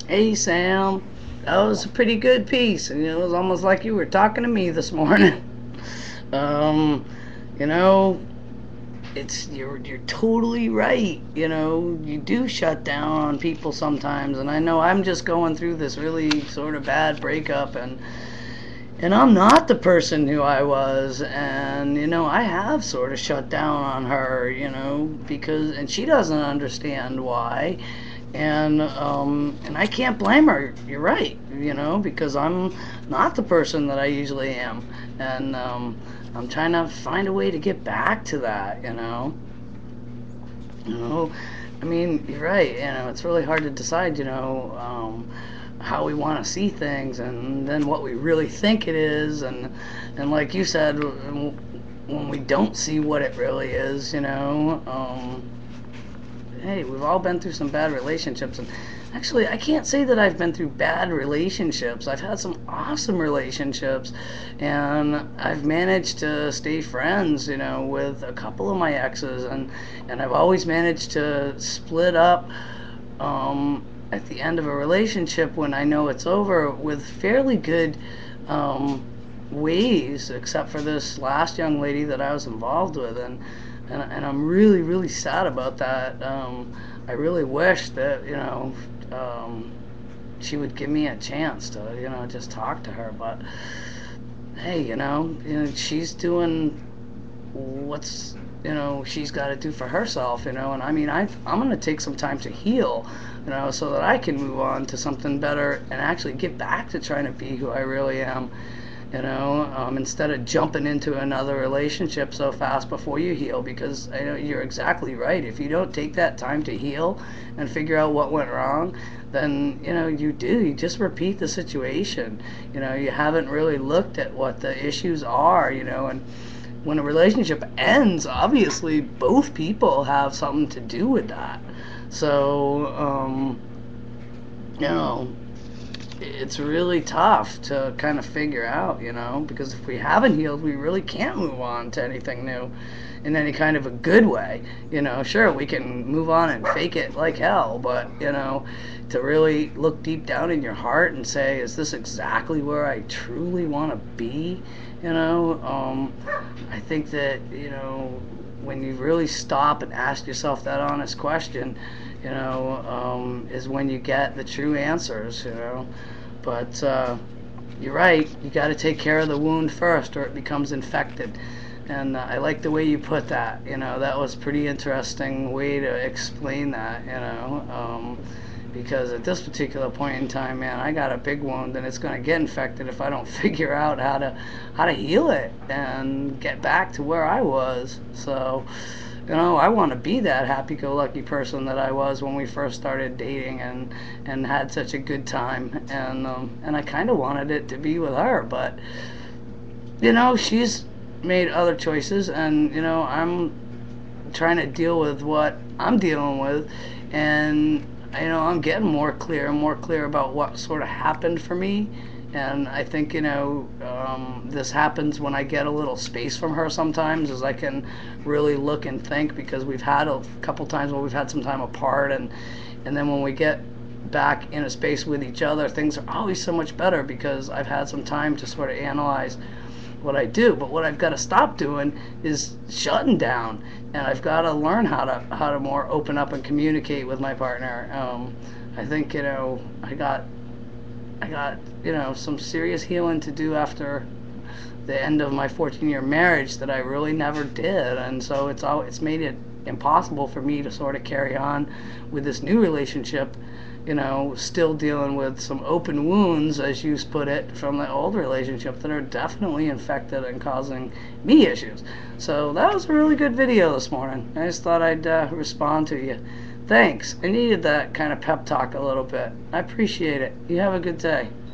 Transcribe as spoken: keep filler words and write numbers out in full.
Hey Sam, that was a pretty good piece, and it was almost like you were talking to me this morning. um, you know, it's you're you're totally right. You know, you do shut down on people sometimes, and I know I'm just going through this really sort of bad breakup, and and I'm not the person who I was, and you know, I have sort of shut down on her, you know, because and she doesn't understand why, and um, and I can't blame her. You're right, you know, because I'm not the person that I usually am, and um, I'm trying to find a way to get back to that, you know. You know, I mean, you're right. You know, it's really hard to decide, you know, um, how we want to see things, and then what we really think it is, and and like you said, when we don't see what it really is, you know. Um, hey, we've all been through some bad relationships, and actually, I can't say that I've been through bad relationships. I've had some awesome relationships, and I've managed to stay friends, you know, with a couple of my exes, and and I've always managed to split up um, at the end of a relationship when I know it's over with fairly good um, ways, except for this last young lady that I was involved with, and and, and I'm really really sad about that. Um, I really wish that you know um, she would give me a chance to you know just talk to her, but hey, you know, you know she's doing what's you know she's got to do for herself, you know and I mean I I'm going to take some time to heal, you know so that I can move on to something better and actually get back to trying to be who I really am, you know um, instead of jumping into another relationship so fast before you heal, because I know you're exactly right. If you don't take that time to heal and figure out what went wrong, then you know you do you just repeat the situation. You know you haven't really looked at what the issues are, you know and when a relationship ends, obviously both people have something to do with that. So, um, you know, it's really tough to kind of figure out, you know, because if we haven't healed, we really can't move on to anything new in any kind of a good way. You know, sure, we can move on and fake it like hell, but, you know, to really look deep down in your heart and say, is this exactly where I truly want to be? You know, um, I think that, you know, when you really stop and ask yourself that honest question, you know, um, is when you get the true answers, you know. But uh, you're right, you got to take care of the wound first or it becomes infected. And uh, I like the way you put that, you know, that was a pretty interesting way to explain that, you know. Um, because at this particular point in time, man, I got a big wound and it's going to get infected if I don't figure out how to how to heal it and get back to where I was. So, you know, I want to be that happy-go-lucky person that I was when we first started dating and and had such a good time, and um, and I kind of wanted it to be with her, but you know, she's made other choices, and you know, I'm trying to deal with what I'm dealing with, and you know, I'm getting more clear and more clear about what sort of happened for me. And I think you know um, this happens when I get a little space from her sometimes, as I can really look and think, because we've had a couple times where we've had some time apart, and and then when we get back in a space with each other, things are always so much better because I've had some time to sort of analyze what I do. But what I've got to stop doing is shutting down, and I've got to learn how to how to more open up and communicate with my partner. Um, I think you know I got I got you know some serious healing to do after the end of my fourteen year marriage that I really never did, and so it's all it's made it impossible for me to sort of carry on with this new relationship, you know, still dealing with some open wounds, as you put it, from the old relationship that are definitely infected and causing me issues. So that was a really good video this morning. I just thought I'd uh, respond to you. Thanks. I needed that kind of pep talk a little bit. I appreciate it. You have a good day.